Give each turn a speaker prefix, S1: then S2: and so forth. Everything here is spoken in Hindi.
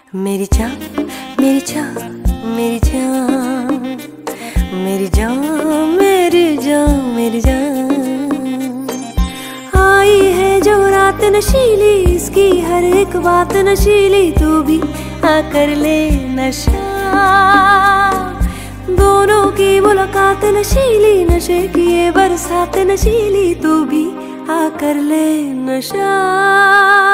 S1: मेरी जान मेरी जान मेरी जान मेरी जान मेरी जान मेरी जान। आई है जो रात नशीली, इसकी हर एक बात नशीली, तू भी आकर ले नशा। दोनों की मुलाकात नशीली, नशे की ये बरसात नशीली, तू भी आकर ले नशा।